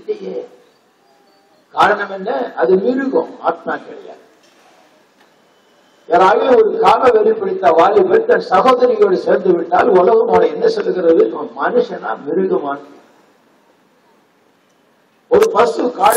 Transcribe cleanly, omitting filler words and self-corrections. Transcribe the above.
இல்லையே. காரணம் என்ன? அது மிருகம், ஆத்மா கிடையாது. யாராவது ஒரு காம வெறி பிடித்த வாலிபர் தன் சகோதரியோடு சேர்ந்து விட்டால் உலகம் அவனை என்ன சொல்லுகிறது? மனுஷனா மிருகமான். ஒரு பசு